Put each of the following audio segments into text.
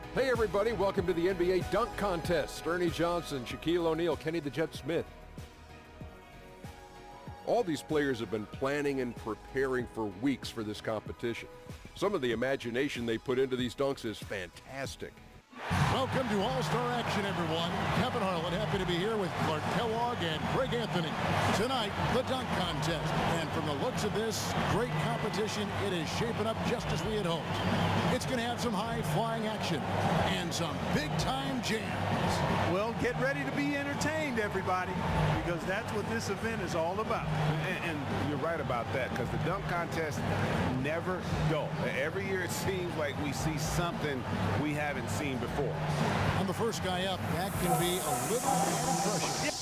Hey everybody, welcome to the NBA Dunk Contest. Ernie Johnson, Shaquille O'Neal, Kenny the Jet Smith. All these players have been planning and preparing for weeks for this competition. Some of the imagination they put into these dunks is fantastic. Welcome to All-Star action, everyone. Kevin Harlan, happy to be here with Clark Kellogg and Greg Anthony. Tonight, the dunk contest. And from the looks of this great competition, it is shaping up just as we had hoped. It's going to have some high-flying action and some big-time jams. Well, get ready to be entertained, everybody, because that's what this event is all about. And you're right about that, because the dunk contest never dull. Every year it seems like we see something we haven't seen before. And the first guy up, that can be a little added pressure.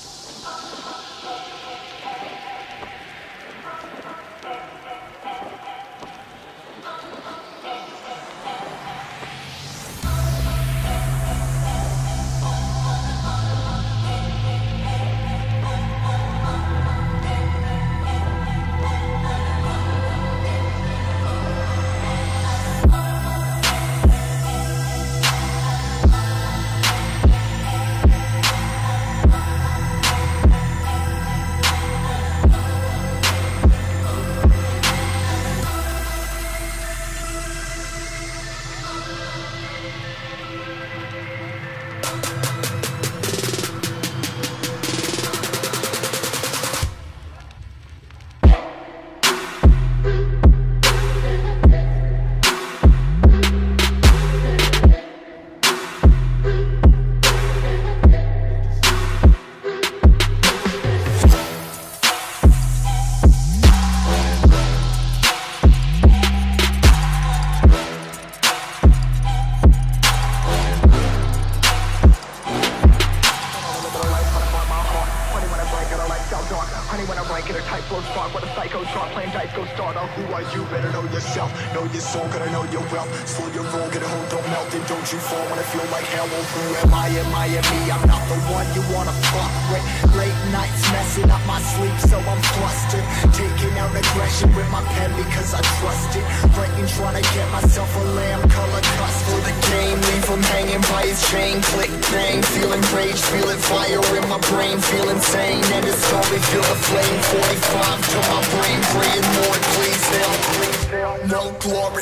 Who are you? Better know yourself. Know your soul, gotta know your wealth. Slow your roll, get a hold, don't melt. And don't you fall when I feel like hell. Who am I? Am I me? I'm not the one you wanna fuck with. Late nights messing up my sleep, so I'm flustered. Taking out aggression with my pen because I trust it. Writing, trying to get myself a lamb color custom. For the game, leave him hanging by his chain. Click, bang, feeling rage, feeling fire in my brain. Feel insane, and it's only feel the flame. 45 to my brain, praying Lord, please help, no glory.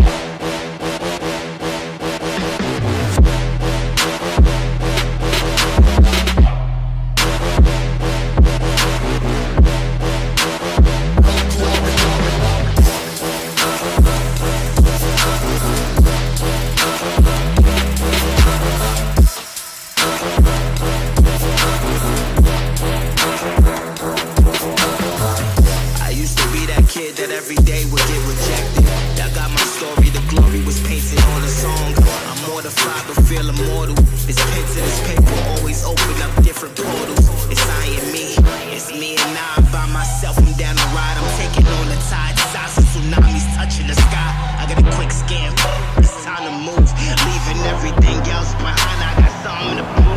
Every day would get rejected. I got my story, the glory was painted on a song. I'm mortified but feel immortal. This pen to this paper always open up different portals. It's I and me, it's me and I by myself. I'm down the ride, I'm taking on the tide. Size of tsunamis touching the sky. I got a quick scan, it's time to move. Leaving everything else behind, I got something to prove.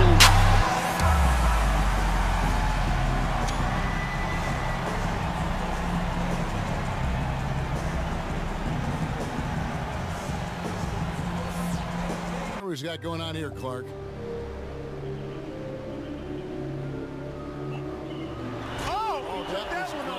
What we got going on here, Clark? Oh, that was one.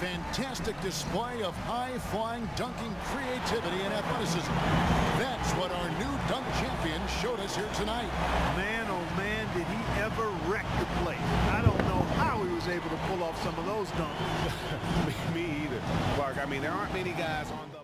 fantastic display of high-flying dunking creativity and athleticism. That's what our new dunk champion showed us here tonight. Man, oh man, did he ever wreck the play. I don't know how he was able to pull off some of those dunks. Me either, Clark. I mean, there aren't many guys on the